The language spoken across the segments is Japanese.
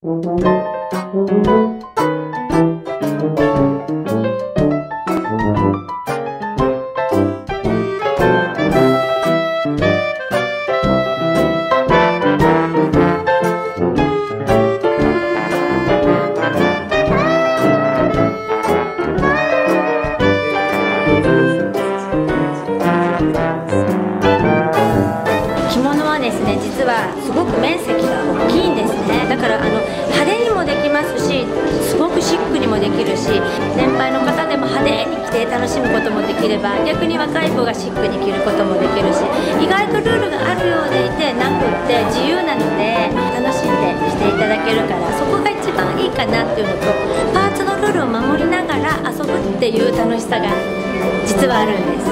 実はすごく面積が大きいんですね。だから派手にもできますし、すごくシックにもできるし、年配の方でも派手に着て楽しむこともできれば、逆に若い子がシックに着ることもできるし、意外とルールがあるようでいてなくって自由なので楽しんでしていただけるから、そこが一番いいかなっていうのと、パーツのルールを守りながら遊ぶっていう楽しさが実はあるんです。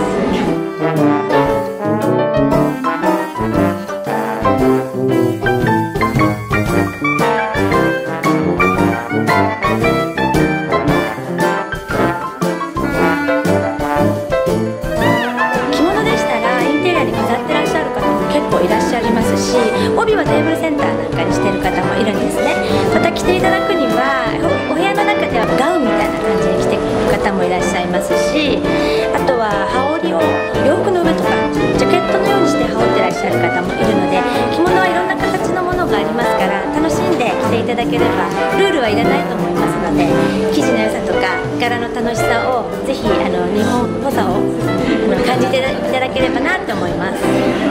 いらっしゃいますし、帯はテーブルセンターなんかにしている方もいるんですね。また着ていただくにはお部屋の中ではガウンみたいな感じに着ている方もいらっしゃいますし、あとは羽織を洋服の上とかジャケットのようにして羽織ってらっしゃる方もいるので、着物はいろんな形のものがありますから、楽しんで着ていただければルールはいらないと思いますので、生地の良さとか柄の楽しさをぜひ日本っぽさを感じていただければなと思います。